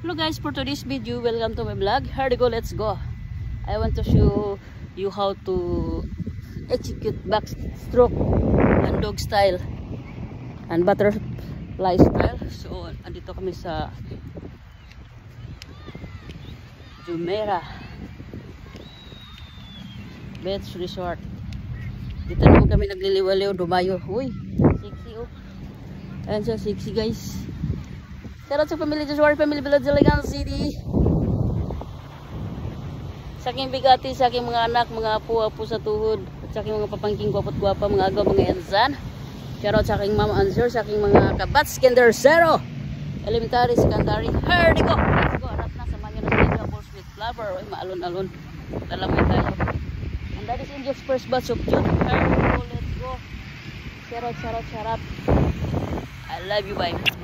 Hello guys, for today's video, welcome to my vlog. Here we go, let's go. I want to show you how to execute backstroke and dog style and butterfly style. So, andito kami sa Jumeirah Beach Resort. Dito naman kami nagliliwaliw, dumayo. Uy, sexy oh. Ayan siya, sexy guys. Shout out sa family Joshua, family Village, Diligan City. Sa aking bigati, sa aking mga anak, mga apo-apo sa tuhod, at sa aking mga papangking gwapot-gwapa, mga agaw, mga ensan. Shout out sa aking mama answer, sa aking mga kabats, kinder zero, elementary, secondary. Here we go! Let's go! Harap na, samahan nyo na sa double sweet flower. Uy, maalon-alon. Talamay tayo. And that is Angel's first batch of June. Here we go, let's go. Shout out, shout out, shout out. I love you, bye.